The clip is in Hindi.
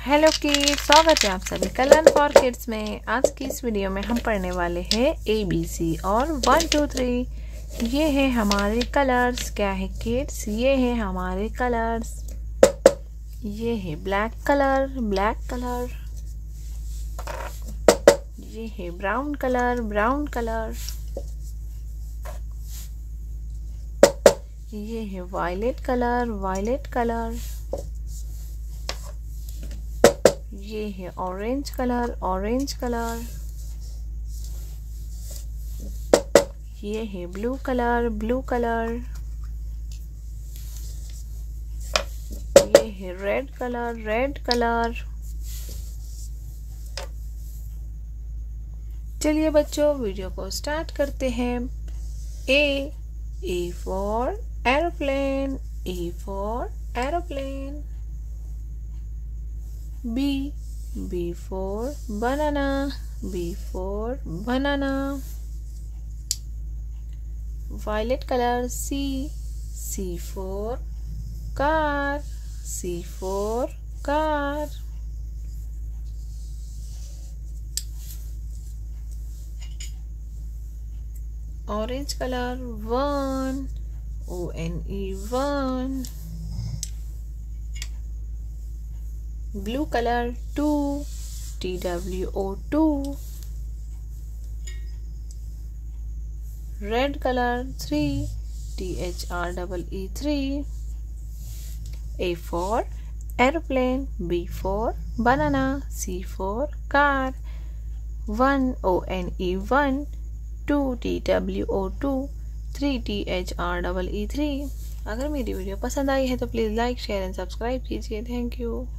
हेलो किड्स, स्वागत है आप सभी का लर्न फॉर किड्स में। आज की इस वीडियो में हम पढ़ने वाले हैं ABC और 1 2 3। ये है हमारे कलर्स। क्या है किड्स? ये है हमारे कलर्स। ये है ब्लैक कलर, ब्लैक कलर। ये है ब्राउन कलर, ब्राउन कलर। ये है वायलेट कलर, वायलेट कलर। ये है ऑरेंज कलर, ऑरेंज कलर। ये है ब्लू कलर, ब्लू कलर। ये है रेड कलर, रेड कलर। चलिए बच्चों, वीडियो को स्टार्ट करते हैं। A for aeroplane, A for aeroplane। B for banana, B for banana। Violet color C for car, C for car। Orange color one, one। Blue color 2, two। Red color 3, three। A for aeroplane, B for banana, C for car। 1 one, 2 two, 3 three। अगर मेरी वीडियो पसंद आई है तो please like, share and subscribe कीजिए। Thank you.